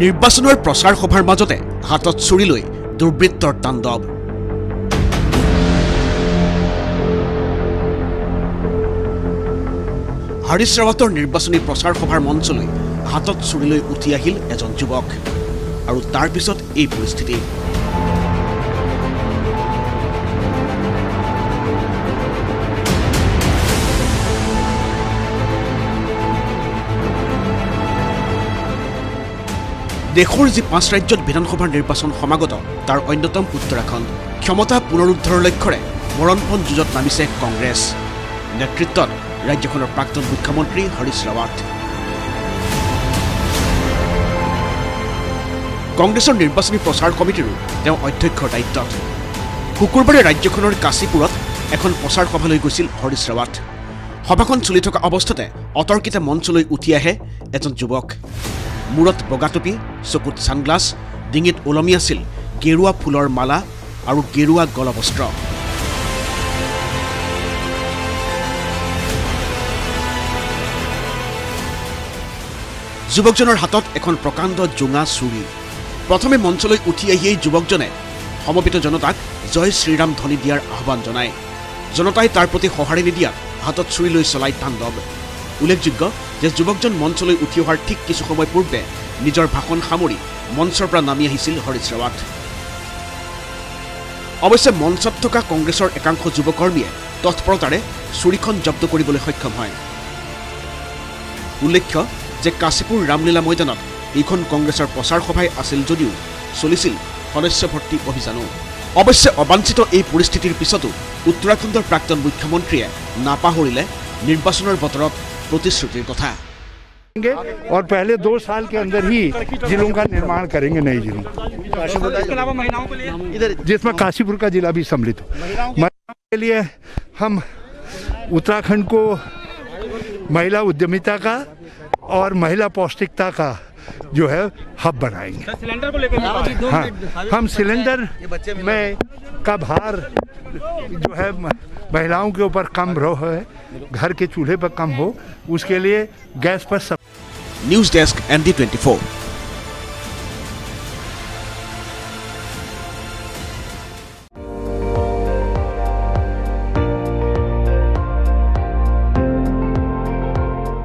নিৰ্বাচনৰ প্ৰচাৰ সভাৰ মাজতে হাতত ছুৰী লৈ দুৰ্বৃত্তৰ তাণ্ডৱ। হৰিশ ৰাৱতৰ নিৰ্বাচনী প্ৰচাৰ সভাৰ মঞ্চলৈ হাতত ছুৰী লৈ উঠি আহিল এজন যুৱক আৰু তাৰ পিছত এই পৰিস্থিতি। দেশৰ যি 5 ৰাজ্যত বিধানসভাৰ নিৰ্বাচন সমাগত তাৰ অন্যতম উত্তৰাখণ্ড। ক্ষমতা পুনৰুদ্ধাৰৰ লক্ষ্যৰে মৰণপণ যুঁজত নামিছে কংগ্ৰেছ। নেতৃত্বত ৰাজ্যখনৰ প্ৰাক্তন মুখ্যমন্ত্ৰী হৰিশ ৰাৱত। কংগ্ৰেছৰ নিৰ্বাচনী প্ৰচাৰ কমিটিৰো তেওঁ অধ্যক্ষৰ দায়িত্বত। শুকুৰবাৰে ৰাজ্যখনৰ কাশীপুৰত এখন প্ৰচাৰ সভালৈ গৈছিল হৰিশ ৰাৱত। সভাখন চলি থকা অৱস্থাতে অতৰ্কিতে মঞ্চলৈ উঠি আহে এজন যুৱক। মূৰত বগা টুপি, চকুত ছানগ্লাছ, ডিঙিত ওলমি আছিল গেৰুৱা ফুলৰ মালা আৰু গেৰুৱা গলবস্ত্ৰ। যুৱকজনৰ হাতত এখন প্ৰকাণ্ড জোঙা ছুৰী। প্ৰথমে মঞ্চলৈ উঠি আহিয়েই যুৱকজনে সমবেত জনতাক জয় শ্ৰীৰাম ধ্বনি দিয়াৰ আহ্বান জনায়। জনতাই তাৰ প্ৰতি সঁহাৰি নিদিয়াত হাতত ছুৰী লৈ চলাই তাণ্ডৱ। উল্লেখযোগ্য যে যুৱকজন মঞ্চলৈ উঠি অহাৰ ঠিক কিছু সময় পূৰ্বে নিজৰ ভাষণ সামৰি মঞ্চৰ পৰা নামি আহিছিল হৰিশ ৰাৱত। অৱশ্যে মঞ্চত থকা কংগ্ৰেছৰ একাংশ যুৱকৰ্মীয়ে তৎপৰতাৰে ছুৰীখন জব্দ কৰিবলৈ সক্ষম হয়। উল্লেখ্য যে কাশীপুৰ ৰামলীলা ময়দানত এইখন কংগ্ৰেছৰ প্ৰচাৰ সভাই আছিল যদিও চলিছিল সদস্য ভৰ্তি অভিযানো। অৱশ্যে অবাঞ্ছিত এই পৰিস্থিতিৰ পিছতো উত্তৰাখণ্ডৰ প্ৰাক্তন মুখ্যমন্ত্ৰীয়ে নাপাহৰিলে নিৰ্বাচনৰ বতৰত प्रतिश्रुति कथा। और पहले 2 साल के अंदर ही जिलों का निर्माण करेंगे, नए जिलों, जिसमें काशीपुर का जिला भी सम्मिलित हो। महिलाओं के लिए हम उत्तराखंड को महिला उद्यमिता का और महिला पौष्टिकता का जो है हब बनाएंगे। हाँ, हम सिलेंडर में का भार जो है महिलाओं के ऊपर कम है, घर के चूल्हे पर कम हो, उसके लिए गैस पर सब। News desk ND24।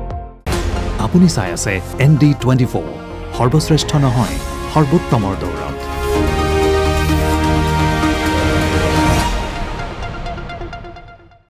আপুনি চাই আছে ND24, সৰ্বশ্ৰেষ্ঠ নহয় সৰ্বোত্তমৰ দৌৰত।